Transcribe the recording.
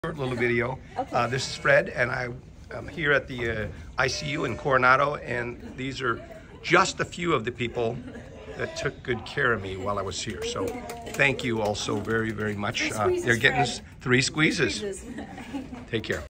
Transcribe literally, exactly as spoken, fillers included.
Short little video. Okay. Uh, this is Fred, and I am here at the uh, I C U in Coronado, and these are just a few of the people that took good care of me while I was here. So thank you all so very, very much. Uh, they're getting us three squeezes. Take care.